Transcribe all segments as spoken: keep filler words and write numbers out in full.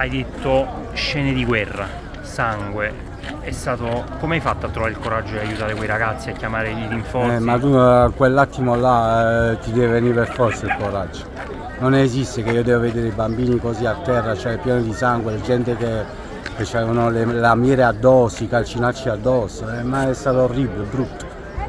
hai detto scene di guerra, sangue. È stato... Come hai fatto a trovare il coraggio di aiutare quei ragazzi, a chiamare i rinforzi? Eh, ma tu a quell'attimo là eh, ti deve venire per forza il coraggio. Non esiste che io devo vedere i bambini così a terra, cioè pieni di sangue, gente che, che avevano le lamiere addosso, i calcinacci addosso, eh, ma è stato orribile, brutto.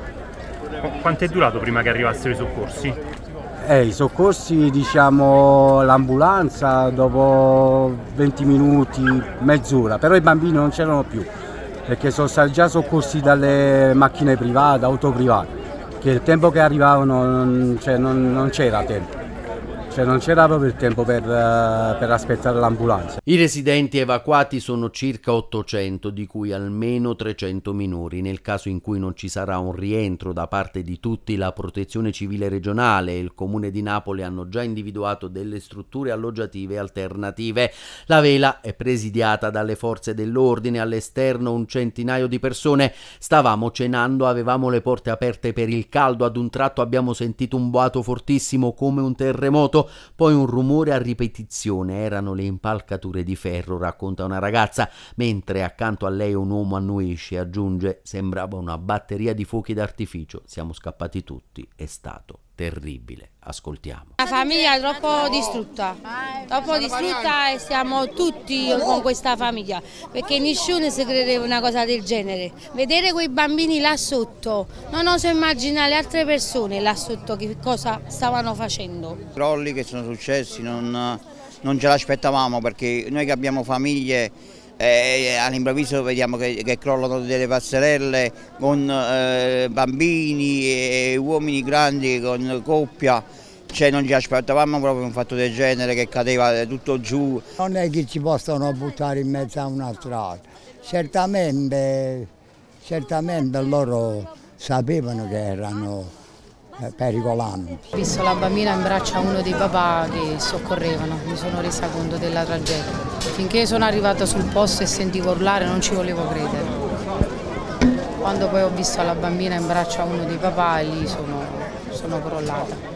Quanto è durato prima che arrivassero i soccorsi? Eh, I soccorsi, diciamo, l'ambulanza dopo venti minuti, mezz'ora, però i bambini non c'erano più, perché sono stati già soccorsi dalle macchine private, auto private, che il tempo che arrivavano non, cioè, non, non c'era tempo. Cioè non c'era proprio il tempo per, uh, per aspettare l'ambulanza. I residenti evacuati sono circa ottocento, di cui almeno trecento minori. Nel caso in cui non ci sarà un rientro da parte di tutti, la Protezione Civile regionale e il Comune di Napoli hanno già individuato delle strutture alloggiative alternative. La vela è presidiata dalle forze dell'ordine, all'esterno un centinaio di persone. Stavamo cenando, avevamo le porte aperte per il caldo, ad un tratto abbiamo sentito un boato fortissimo come un terremoto. Poi un rumore a ripetizione, erano le impalcature di ferro, racconta una ragazza, mentre accanto a lei un uomo annuisce, aggiunge: sembrava una batteria di fuochi d'artificio, siamo scappati tutti, è stato terribile. Ascoltiamo. La famiglia è troppo distrutta, troppo distrutta e siamo tutti con questa famiglia, perché nessuno si credeva una cosa del genere. Vedere quei bambini là sotto, non oso immaginare le altre persone là sotto che cosa stavano facendo. I crolli che sono successi non, non ce l'aspettavamo, perché noi che abbiamo famiglie eh, all'improvviso vediamo che, che crollano delle passerelle con eh, bambini e uomini grandi con coppia, cioè non ci aspettavamo proprio un fatto del genere, che cadeva tutto giù. Non è che ci possono buttare in mezzo a una strada, certamente, certamente loro sapevano che erano pericolanti. Ho visto la bambina in braccio a uno dei papà che soccorrevano, mi sono resa conto della tragedia. Finché sono arrivata sul posto e sentivo urlare non ci volevo credere. Quando poi ho visto la bambina in braccio a uno dei papà, lì sono, sono crollata.